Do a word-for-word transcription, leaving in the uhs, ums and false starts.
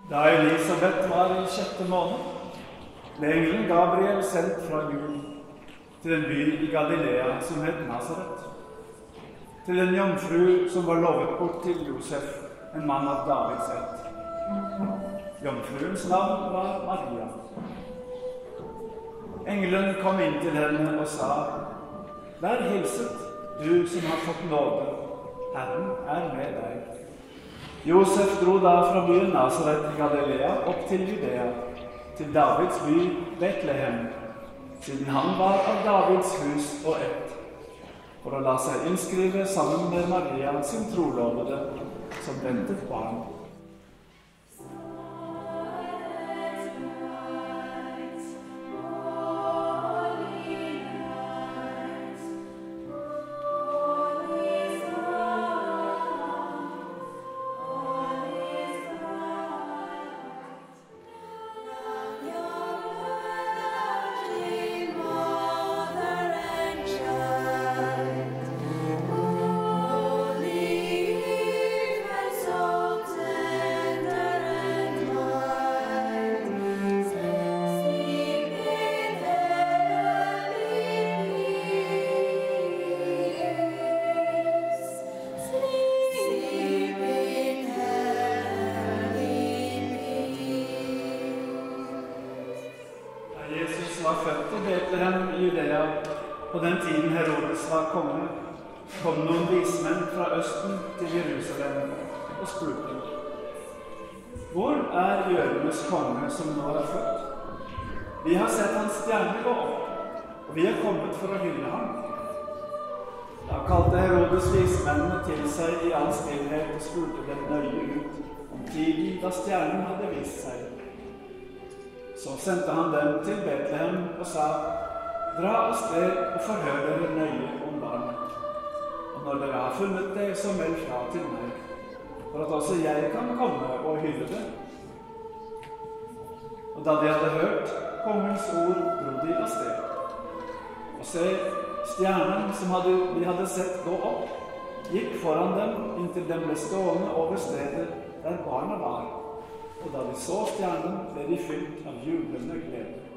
Da Elisabeth var i sjette måned, ble engelen Gabriel sendt fra Gud til en by i Galilea som het Nazaret, til en jomfru som var lovet bort til Josef, en mann av Davids ett. Jomfruens navn var Maria. Engelen kom inn til henne og sa: «Vær hilset, du som har fått nåde, Herren er med deg.» Josef dro da fra byen Nazaret i Galilea opp til Judea, til Davids by Betlehem, siden han var av Davids hus og ett, for å la seg innskrive sammen med Maria, sin trolovede, som ventet barn. Var født i Betlehem i Judea på den tiden Herodes var konge, kom noen vismenn fra Østen til Jerusalem og spurte: «Hvor er jødenes konge som nå er født? Vi har sett hans stjerne gå opp, og vi er kommet for å hylle ham.» Da kalte Herodes vismennene til seg i all stillhet og spurte dem nøye ut om tiden da stjernen hadde vist seg. Så sendte han dem til Betlehem og sa: «Dra av sted og forhør dere nøye om barnet. Og når dere har funnet det, så meld fra til meg, for at også jeg kan komme og hylle det.» Og da de hadde hørt kongens ord, dro de av sted. Og se, stjernen som hadde, de hadde sett gå opp, gikk foran dem inntil den ble stående over stedet der barna var. Og da de så stjernen, ble de fylt av jublende glede.